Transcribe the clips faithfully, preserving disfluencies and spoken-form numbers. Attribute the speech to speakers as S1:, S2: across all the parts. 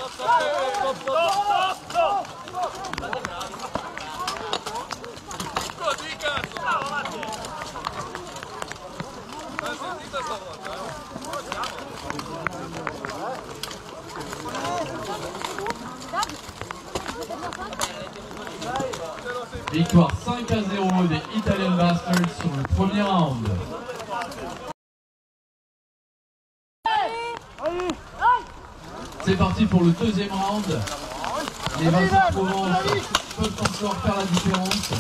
S1: Victoire cinq à zéro des Italian Bastards sur le premier round. C'est parti pour le deuxième round. Les Vincent de Provence peuvent encore faire la différence.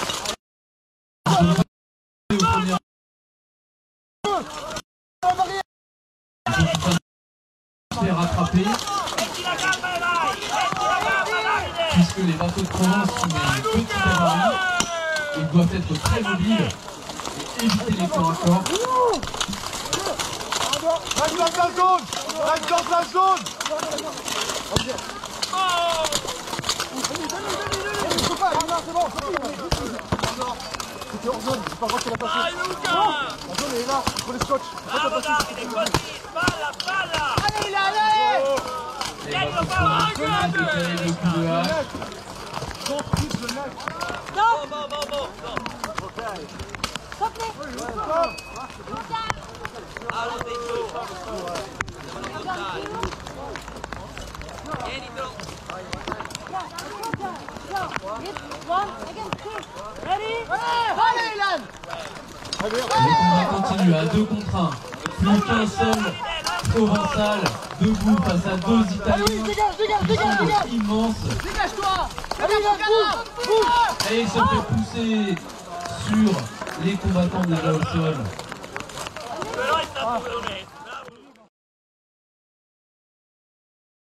S1: Au premier round, fait rattraper. Puisque les bateaux de Provence sont des petits avaries, ils doivent être très mobiles et éviter les corps à corps.
S2: Reste dans la zone! Reste dans la zone! C'est bon, c'était hors zone, c'est pas grave qu'elle a passé. La zone est là, il faut les scotch.
S3: Allez, il allez!
S1: Les bateaux de Provence peuvent décaler le coup de hache.
S3: Non! Bon, bon, bon, bon.
S1: Le combat continue à deux contre un. Plus qu'un seul Provençal debout face à deux Italiens qui sont immenses. Et il se fait pousser sur les combattants déjà au sol.